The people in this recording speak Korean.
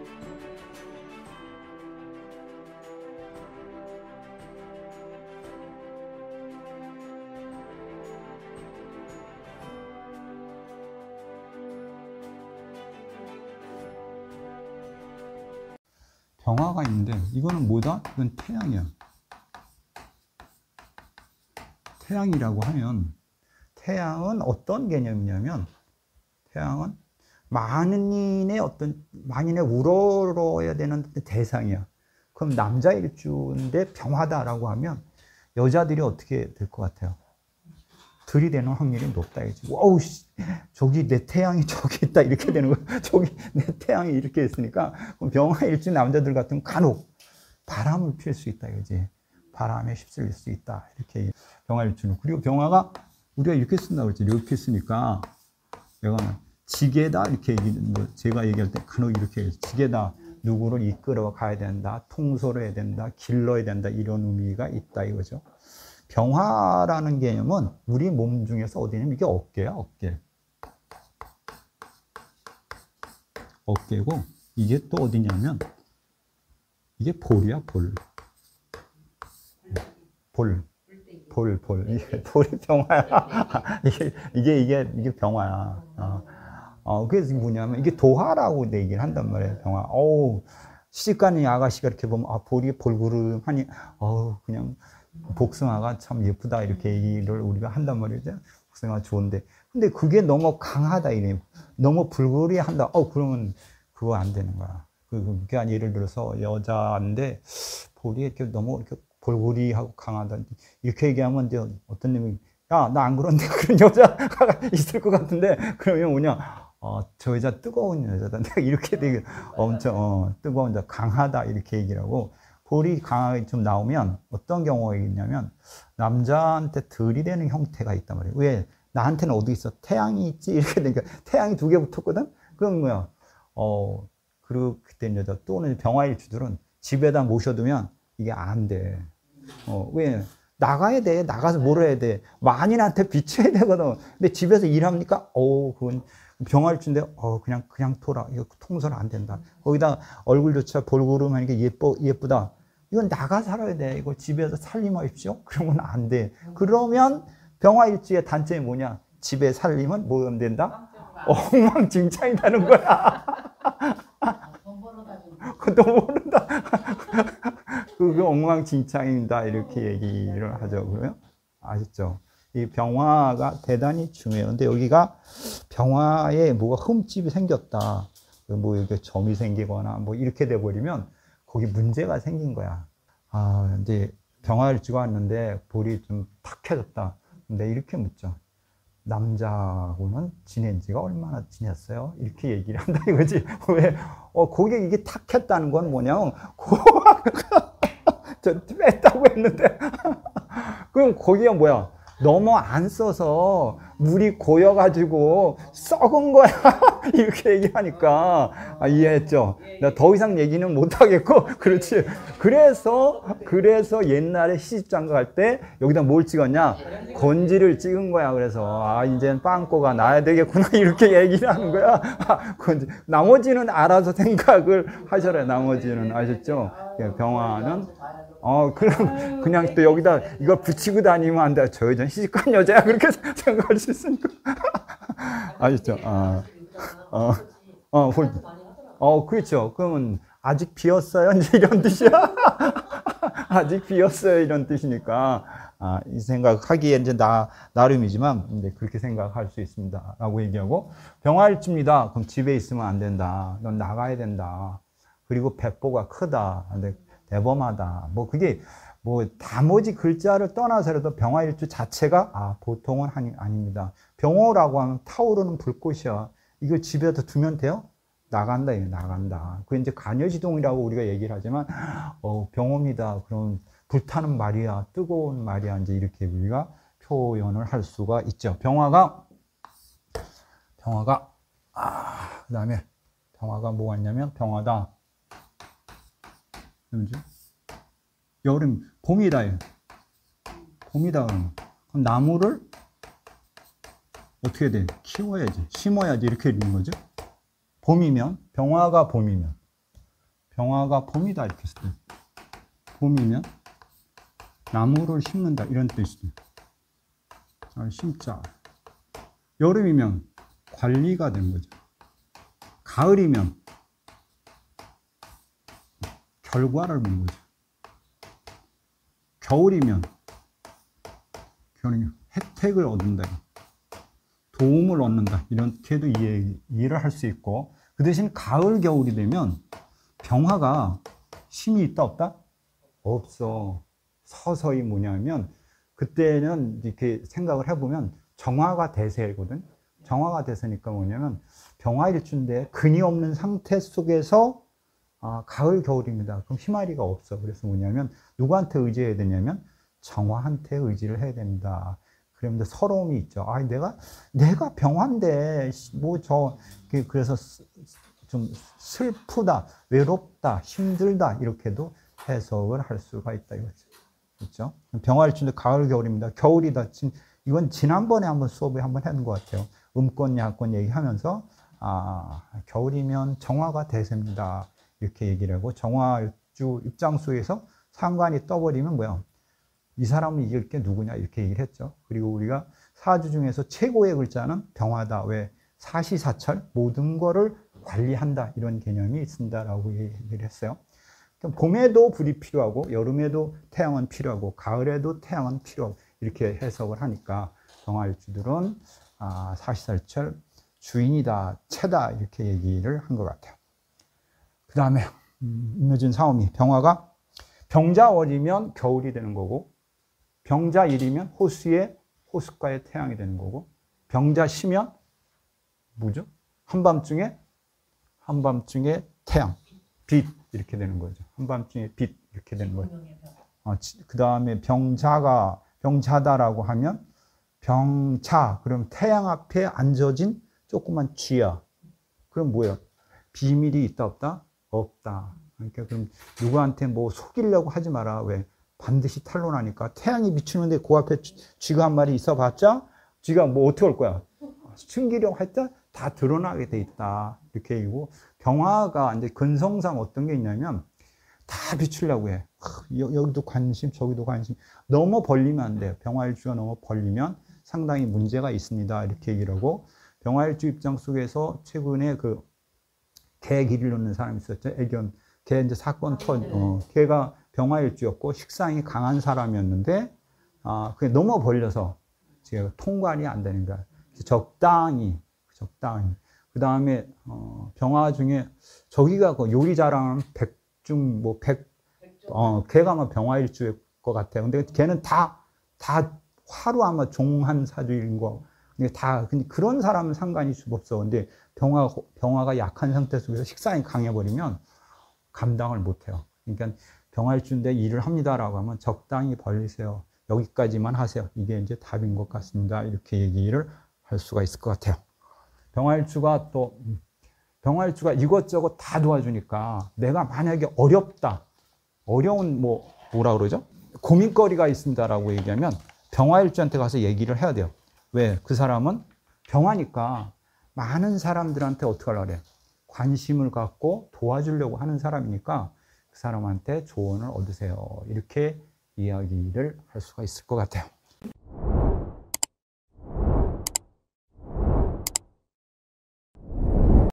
병화가 있는데 이거는 뭐다? 이건 태양이야. 태양이라고 하면 태양은 어떤 개념이냐면 태양은 만인의 우러러야 되는 대상이야. 그럼 남자 일주인데 병화다라고 하면 여자들이 어떻게 될 것 같아요? 들이대는 확률이 높다. 어우, 저기 내 태양이 저기 있다. 이렇게 되는 거야. 저기 내 태양이 이렇게 있으니까, 그럼 병화 일주 남자들 같으면 간혹 바람을 필 수 있다. 이거지. 바람에 휩쓸릴 수 있다. 이렇게 병화 일주는. 그리고 병화가 우리가 이렇게 쓴다고 그랬지. 이렇게 쓰니까, 이거는 지게다. 이렇게 제가 얘기할 때 간혹 이렇게 해요. 지게다. 누구를 이끌어 가야 된다. 통솔해야 된다. 길러야 된다. 이런 의미가 있다. 이거죠. 병화라는 개념은 우리 몸 중에서 어디냐면 이게 어깨야, 어깨. 어깨고, 이게 또 어디냐면, 이게 볼이야, 볼. 볼. 이게 볼이 병화야. 이게 병화야. 그래서 뭐냐면, 이게 도화라고 얘기를 한단 말이에요, 병화. 시집가는 아가씨가 이렇게 보면, 볼이 볼구름하니, 그냥, 복숭아가 참 예쁘다 이렇게 얘기를 우리가 한단 말이죠. 복숭아가 좋은데 근데 그게 너무 강하다 이래. 너무 불구리 한다. 그러면 그거 안 되는 거야. 그게 아니 예를 들어서 여자인데 볼이 이렇게 너무 이렇게 볼구리하고 강하다 이렇게 얘기하면 이제 어떤 놈이 야, 나 안 그런데 그런 여자가 있을 것 같은데 그러면 뭐냐? 저 여자 뜨거운 여자다. 내가 이렇게 되게 엄청 뜨거운 여자 강하다 이렇게 얘기를 하고. 볼이 강하게 좀 나오면 어떤 경우가 있냐면 남자한테 들이대는 형태가 있단 말이에요. 왜? 나한테는 어디 있어? 태양이 있지? 이렇게 되니까 태양이 2개 붙었거든? 그럼 뭐야? 그리고 그때 여자 또는 병화일주들은 집에다 모셔두면 이게 안 돼. 왜? 나가야 돼. 나가서 뭘 해야 돼. 만인한테 비춰야 되거든. 근데 집에서 일합니까? 그건 병화일주인데 그냥 둬라. 이거 통솔 안 된다. 거기다 얼굴조차 볼구름 하니까 예쁘다. 이건 나가 살아야 돼. 이거 집에서 살림하십시오. 그러면 안 돼. 그러면 병화일주의 단점이 뭐냐? 집에 살림은 뭐 하면 된다? 엉망진창이라는 거야. 돈 모른다. 그게 엉망진창이다. 이렇게 얘기를 하죠. 그러면 아셨죠? 이 병화가 대단히 중요해요. 근데 여기가 병화에 뭐가 흠집이 생겼다. 뭐 이렇게 점이 생기거나 뭐 이렇게 돼버리면 거기 문제가 생긴 거야. 이제 병화일주가 왔는데 볼이 좀 탁해졌다. 근데 이렇게 묻죠. 남자하고는 지낸 지가 얼마나 지냈어요? 이렇게 얘기를 한다 이거지. 왜? 거기에 이게 탁했다는 건 뭐냐면, 저 뺐다고 했는데. 그럼 거기가 뭐야? 너무 안 써서 물이 고여가지고 썩은 거야. 이렇게 얘기하니까 이해했죠? 나 더 이상 얘기는 못하겠고 그렇지. 그래서 옛날에 시집장가 갈 때 여기다 뭘 찍었냐? 건지를 찍은 거야. 그래서 이제는 빵꾸가 나야 되겠구나 이렇게 얘기를 하는 거야. 건지. 나머지는 알아서 생각을 하셔라. 나머지는 아셨죠? 병화는 그럼 그냥 또 여기다 이걸 붙이고 다니면 안 돼. 저 여자는 시집간 여자야. 그렇게 생각할 수 있으니까. 아셨죠? 그렇죠. 그러면 아직 비었어요? 이제 이런 뜻이야. 아직 비었어요. 이런 뜻이니까. 이 생각하기에 이제 나름이지만, 근데 그렇게 생각할 수 있습니다. 라고 얘기하고, 병화일주입니다. 그럼 집에 있으면 안 된다. 넌 나가야 된다. 그리고 배보가 크다. 근데 대범하다. 그게 다모지 글자를 떠나서라도 병화일주 자체가 보통은 아닙니다. 병호라고 하면 타오르는 불꽃이야. 이걸 집에다 두면 돼요? 나간다. 나간다. 그게 이제 간여지동이라고 우리가 얘기를 하지만 병호입니다. 그럼 불타는 말이야. 뜨거운 말이야. 이제 이렇게 우리가 표현을 할 수가 있죠. 병화가 그다음에 병화가 뭐가 있냐면 병화다. 여름, 봄이다. 봄이다. 그럼 나무를 어떻게 돼? 키워야지. 심어야지. 이렇게 되는 거죠. 봄이면, 병화가 봄이면. 병화가 봄이다 이렇게 했어요. 봄이면 나무를 심는다 이런 뜻이죠. 심자. 여름이면 관리가 되는 거죠. 가을이면 결과를 보는 거죠. 겨울이면 혜택을 얻는다. 도움을 얻는다. 이렇게도 이해를 할 수 있고, 그 대신 가을, 겨울이 되면 병화가 힘이 있다, 없다? 없어. 서서히 뭐냐면, 그때는 이렇게 생각을 해보면 정화가 대세거든. 정화가 대세니까 뭐냐면 병화일주인데 근이 없는 상태 속에서 가을, 겨울입니다. 그럼 희마리가 없어. 그래서 뭐냐면 누구한테 의지해야 되냐면 정화한테 의지를 해야 됩니다. 그러면 서러움이 있죠. 내가 병화인데, 그래서 좀 슬프다, 외롭다, 힘들다, 이렇게도 해석을 할 수가 있다, 이거죠. 그렇죠? 병화일주인데 가을, 겨울입니다. 겨울이다. 이건 지난번에 한번 수업에 한번 했는 것 같아요. 음권, 야권 얘기하면서, 겨울이면 정화가 대세입니다. 이렇게 얘기를 하고, 정화일주 입장수에서 상관이 떠버리면 뭐야? 이 사람을 이길 게 누구냐 이렇게 얘기를 했죠. 그리고 우리가 사주 중에서 최고의 글자는 병화다. 왜? 사시사철 모든 거를 관리한다 이런 개념이 있습니다라고 얘기를 했어요. 봄에도 불이 필요하고 여름에도 태양은 필요하고 가을에도 태양은 필요하고 이렇게 해석을 하니까 병화일주들은 사시사철 주인이다, 채다 이렇게 얘기를 한 것 같아요. 그 다음에 임묘진 사오미 병화가 병자월이면 겨울이 되는 거고 병자일이면 호숫가의 태양이 되는 거고 병자시면 뭐죠? 한밤중에 태양, 빛 이렇게 되는 거죠. 한밤중에 빛 이렇게 되는 거죠. 그 다음에 병자다라고 하면 병자 그럼 태양 앞에 앉아진 조그만 쥐야. 그럼 뭐예요? 비밀이 있다 없다? 없다. 그러니까 그럼 누구한테 뭐 속이려고 하지 마라. 왜? 반드시 탄로나니까 태양이 비추는데 그 앞에 쥐가 한 마리 있어봤자 쥐가 뭐 어떻게 할 거야? 숨기려고 할 때 다 드러나게 돼 있다. 이렇게 얘기고 병화가 이제 근성상 어떤 게 있냐면 다 비추려고 해. 여기도 관심, 저기도 관심. 너무 벌리면 안 돼요. 병화일주가 너무 벌리면 상당히 문제가 있습니다. 이렇게 얘기를 하고 병화일주 입장 속에서 최근에 개 길을 놓는 사람이 있었죠. 애견. 걔 이제 사건 걔가 병화일주였고 식상이 강한 사람이었는데 그게 너무 벌려서 제가 통관이 안 되는 거야. 적당히. 그 다음에 병화 중에 저기가 요리 잘하는 백중 걔가 아마 병화일주일 것 같아요. 근데 걔는 다 화로 아마 종한 사주인 거. 근데 그런 사람은 상관이 없어. 근데 병화가 약한 상태 속에서 식상이 강해버리면 감당을 못해요. 그러니까 병화일주인데 일을 합니다라고 하면 적당히 벌리세요. 여기까지만 하세요. 이게 이제 답인 것 같습니다. 이렇게 얘기를 할 수가 있을 것 같아요. 병화일주가 병화일주가 이것저것 다 도와주니까 내가 만약에 어려운 뭐라 그러죠? 고민거리가 있습니다라고 얘기하면 병화일주한테 가서 얘기를 해야 돼요. 왜? 그 사람은 병화니까 많은 사람들한테 어떻게 하려고 그래? 관심을 갖고 도와주려고 하는 사람이니까 그 사람한테 조언을 얻으세요. 이렇게 이야기를 할 수가 있을 것 같아요.